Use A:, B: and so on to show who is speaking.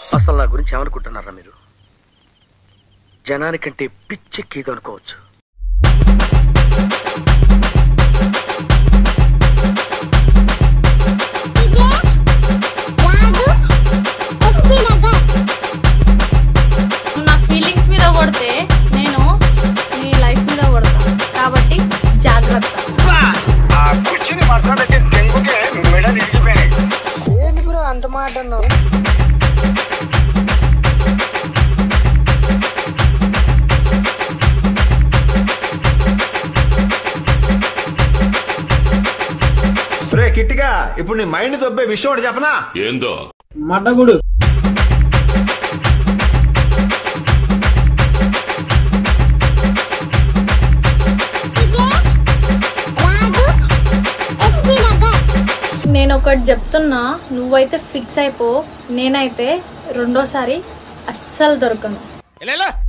A: అసలు నా గురించి ఏమనుకుంటున్నారా మీరు? జనానికంటే పిచ్చెక్కేదో అనుకోవచ్చు.
B: నా ఫీలింగ్స్ మీద కొడితే నేను నీ లైఫ్ మీద కొడతా, కాబట్టి జాగ్రత్త.
C: ఏంటి బ్రో అంత మాట అన్నావు?
D: కిట్టిగా ఇప్పుడు నీ మైండ్ దొబ్బే విషయం ఒకటి చెప్పనా?
E: ఏందో
F: మడ్డగుడు.
B: నేను ఒకటి చెప్తున్నా, నువ్వైతే ఫిక్స్ అయిపో. నేనైతే రెండోసారి అస్సలు దొరకను.